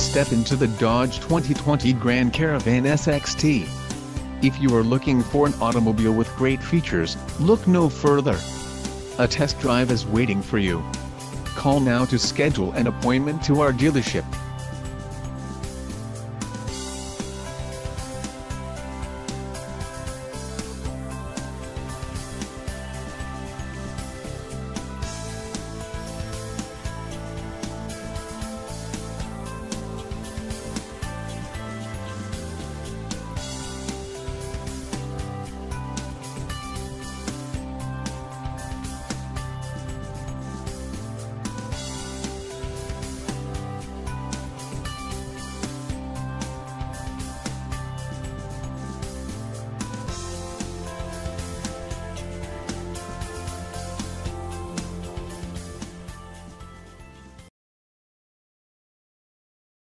step into the Dodge 2020 Grand Caravan SXT. If you are looking for an automobile with great features, look no further. A test drive is waiting for you. Call now to schedule an appointment to our dealership.